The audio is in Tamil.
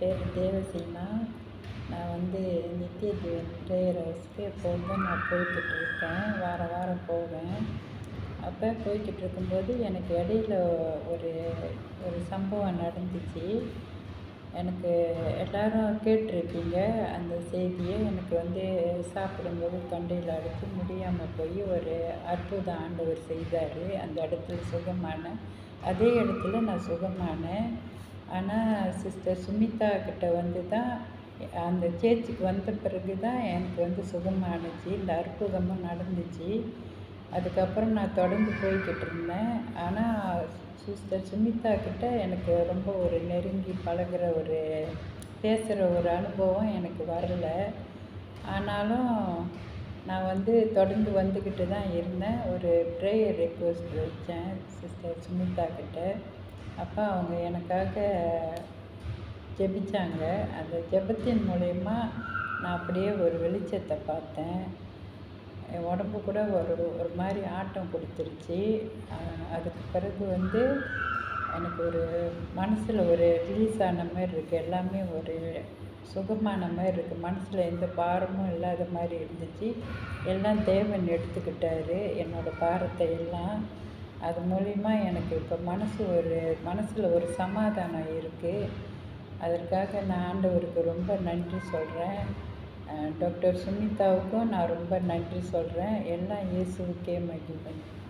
பேர் தேவசீனா. நான் நித்திய ஜீவன் ப்ரேயர் ஹவுஸ்க்கு எப்பொழுதும் நான் போய்கிட்டுருக்கேன். வாரம் வாரம் போவேன். அப்போ போய்கிட்டு இருக்கும்போது எனக்கு இடையில ஒரு ஒரு சம்பவம் நடந்துச்சு. எனக்கு எல்லோரும் கேட்டிருப்பீங்க அந்த செய்தியை. எனக்கு சாப்பிடும்போது தொண்டையில் அடைச்சி முடியாமல் போய் ஒரு அற்புதம் ஆண்டவர் செய்தார். அந்த இடத்துல சுகமானேன். அதே இடத்துல நான் சுகமானேன். ஆனால் சிஸ்டர் சுமிதா கிட்ட தான் அந்த சேர்ச்சுக்கு வந்த பிறகு தான் எனக்கு சுகமானுச்சு. இந்த அற்புதமும் நடந்துச்சு. அதுக்கப்புறம் நான் தொடர்ந்து போய்கிட்டு இருந்தேன். ஆனால் சிஸ்டர் சுமிதா கிட்ட எனக்கு ரொம்ப ஒரு நெருங்கி பழகுற பேசுகிற ஒரு அனுபவம் எனக்கு வரல. ஆனாலும் நான் தொடர்ந்து வந்துக்கிட்டு தான் இருந்தேன். ஒரு ப்ரேயர் ரிக்வெஸ்ட் வச்சேன் சிஸ்டர் சுமிதா கிட்ட. அப்போ அவங்க எனக்காக ஜெபிச்சாங்க. அந்த ஜெபத்தின் மூலயமா நான் அப்படியே ஒரு வெளிச்சத்தை பார்த்தேன். என் உடம்பு கூட ஒரு மாதிரி ஆட்டம் கொடுத்துருச்சு. அதுக்கு பிறகு எனக்கு ஒரு மனசில் ஒரு ரிலீஸ் ஆன மாதிரி இருக்குது. எல்லாமே ஒரு சுகமான மாதிரி இருக்குது. மனசில் எந்த பாரமும் இல்லாத மாதிரி இருந்துச்சு. எல்லாம் தேவன் எடுத்துக்கிட்டாரு என்னோடய பாரத்தை எல்லாம். அது மூலிமா எனக்கு இப்போ மனசில் ஒரு சமாதானம் இருக்குது. அதற்காக நான் ஆண்டவருக்கு ரொம்ப நன்றி சொல்கிறேன். டாக்டர் சுமிதாவுக்கும் நான் ரொம்ப நன்றி சொல்கிறேன். எல்லாம் இயேசுவுக்கே மகிமை.